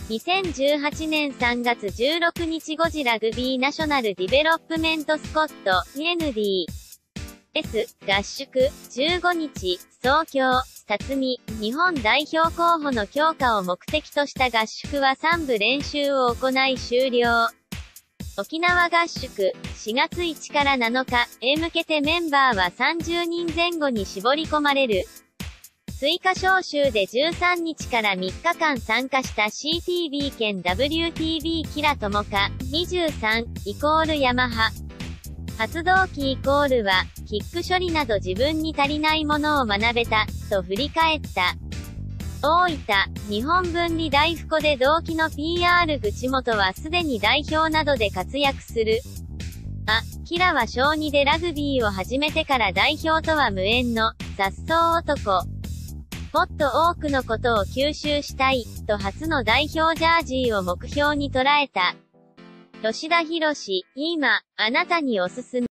2018年3月16日5時ラグビーナショナルディベロップメントスコット、NDS、合宿、15日、東京、辰巳、日本代表候補の強化を目的とした合宿は3部練習を行い終了。沖縄合宿、4月1から7日へ向けてメンバーは30人前後に絞り込まれる。追加招集で13日から3日間参加した CTB 兼 WTB キラトモカ、23、ヤマハ。発動機は、キック処理など自分に足りないものを学べた、と振り返った。大分、日本分離大富庫で同期の PR 口元はすでに代表などで活躍する。キラは小2でラグビーを始めてから代表とは無縁の、雑草男。もっと多くのことを吸収したい、と初の代表ジャージーを目標に捉えた。吉田博、今、あなたにおすすめ。